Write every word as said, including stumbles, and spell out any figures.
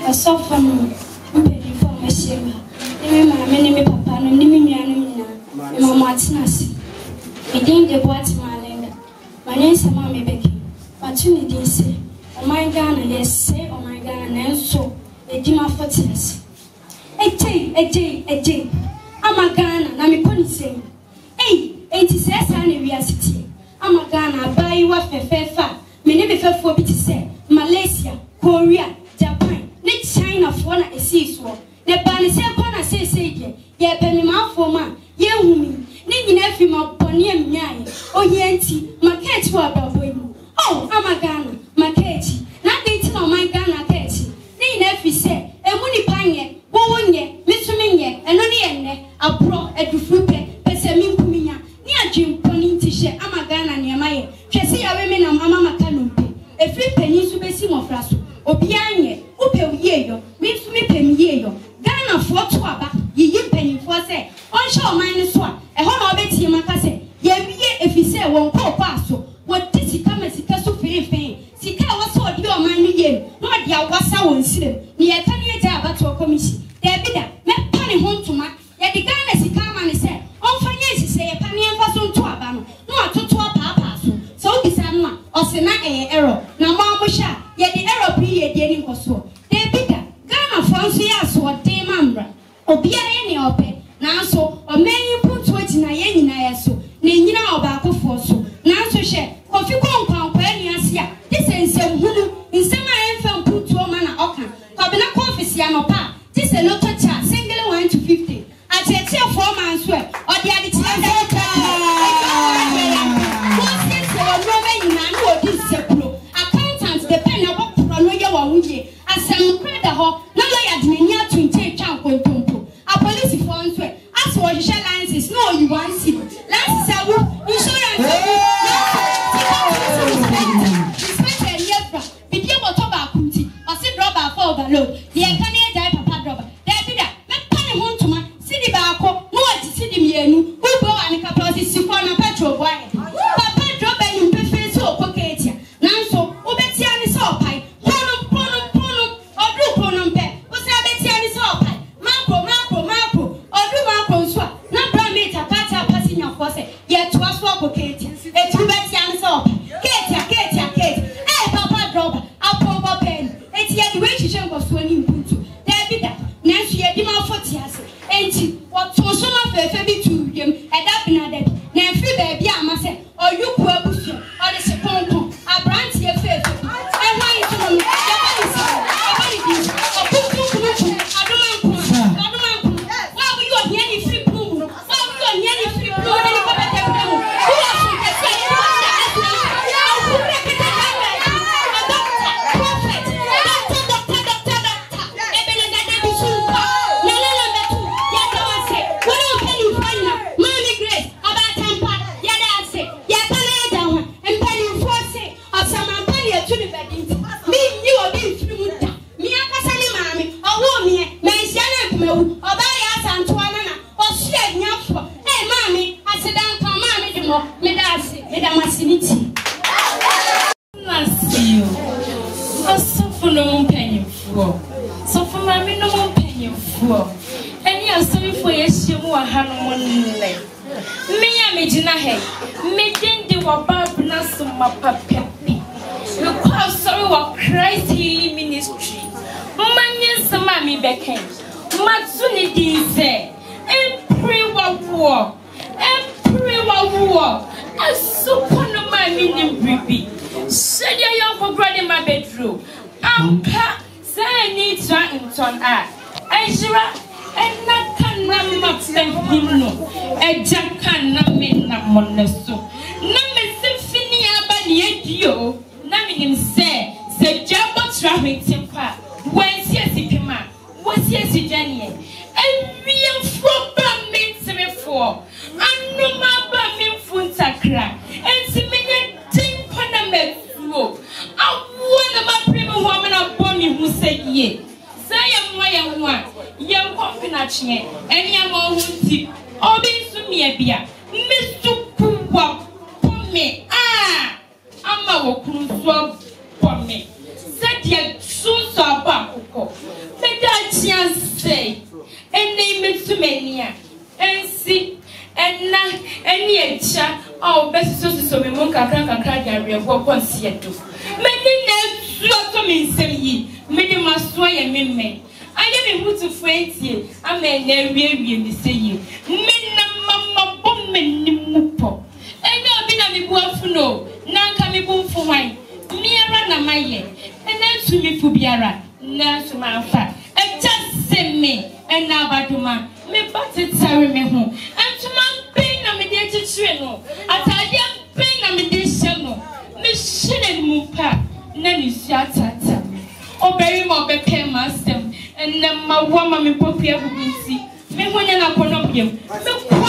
I suffer me. For my shame. Even my many papa, no, Nimmy, and Mamma Martinez. We didn't get what my land. My name is Mammy Becky. But you didn't say, oh my God, yes, say, oh my God, and so a dimmer for tears. A day, a day, a day. I'm a Ghana, I'm a pony saying, hey, eighty says, I city. I'm a Ghana, buy you a fair fat. Many be fair for me to say, Malaysia, Korea, Japan, let China for a seaswap. The ban is upon a say, say, ye penny mouth for man, ye woman, Nini Effie, my pony and yai, oh, yanty, my cat were about you. Oh, I'm a Ghana, my catty, not dating on my Ghana catty. Nini Effie said, and when you pine, one ye, Mister Minye, and only ende, a bro at the fruit, Pessamin Pumina, near Jim Pony to share, I'm a Ghana near my, Chessy, a women and Mamma Canopy, a free penny to be Simo Frasso, or Bianye, Upe Yeo, Miss Mippem Yeo. Ghana for two aba, ye penny for say, on show minus one, a whole of it, Yamaka, ye if he say one call passo, what did he come as he can so very faint? Sika was what your mind again, not ya was our incident, near Tanya Jabba to a commission. There be that, met penny home to my, yet the Ghana he come and say, on finance say a penny and pass on to a banner, no to two a papa, so this one, or Sena error, now Mamma Sha, yet the error be a dealing was so. There be that, Ghana fancy us what. Obia any open now so or many put what in a yen in so Nina or Bako for so now so share coffee con company as ya this is some hulu in some infant put to a man okan Kabina coffee siano pa this a lot of chat single one to fifty I take your four months swear or the other accountants depend on what Pronoya Wawuji as some credit ho no lawyer to take count police phones were as what share licenses no you want see licenses are insurance inspector yefra bidia moto ba kunti o si rubber for overload the can die papa rubber there be that me pan ho ntoma sidi ba akọ no ati sidi mienu who go and capacity si for na petrol boy papa rubber you prefer so pocket ya nanso obetia ni so pai prono prono prono odu prono pe o se abetia ni so pai macro macro macro odu macro so na bramita kata passing your force yet to us for pocket e tu betia ni so ketia ketia ketia eh papa rubber apoba pen e ti ye we hihye go so ni mpuntu there be that nanso ye di ma forty ase enti what to so ma fefe bi tu yem e da bina de na free baby ama se oyuku abusu o de se pompon abrant ye fefe e wan tu no ye ba ni se e ba ni bi o pupu pupu aduma nko aduma nko wa bu yo hia ni free pum wa bu yo hia ni free pum na ni ko bete bete mu wo so ke se ni wo se ase o ku re ke ta na na doctor prophet doctor doctor doctor doctor e be na da bi su ko na na na betu ya ta wa se wo no ke ni fanya mami grace aba tampa ya da se ya ta na da wa empani force asama empani e tu ni bedi mi ni obi free mu da mi akasa ni mami owo mi e mensia na kumewu oba ya santo ana na o hye nyafo eh mami asedan ka mami de mo me da ase me da masiniti nasio asofo no mpanyimfo sofo mami no mpanyimfo eni asofo ye hyemu wa hanom nle me ya me gina he me dinde wa bab na so mapapepe we call sorry wa Christ Healing Ministry manye sama mi beken matu ni dinse empre wa wo empre wa wo asupo no ma mi ni bibi sedia yo for brother my bedroom ampa say ni twa nton a ejira enaka na ma fehino eja kan na me na moneso na me se fini aba ni edio na me nim se se jabo traffic tempa wensi asipima wensi asijanie ewiam fo ba me ntime fo anuma ba me mfuntakra enti menye timpa na mefuo awona ma prema ho me na boni hu sayie say mwa ya nwa ye nkofina chie eni ama hunti obi sumie bia misukuwa pome ah ama wo kunso pome sadia sunso aba kokko si enna eni echa oh best so so me mon kakra kakra diare bo konsie do meni na so to me nsem yi meni maso ye memme anya me hutu fwentie amen na wie wie ni seyi meni na mama bom meni mupo enya obi na me buafu no na nka me bumfu hwan miara na maye ena tu mi fu biara na so ma fa echa seme ena baduma me bati tare me ho antuma pen na me de chichire no atade pen na me de hye no me shine mu pa na ni siatata oberi mo be pen master ena ma wa ma me popia bubinti me honya na kono biem me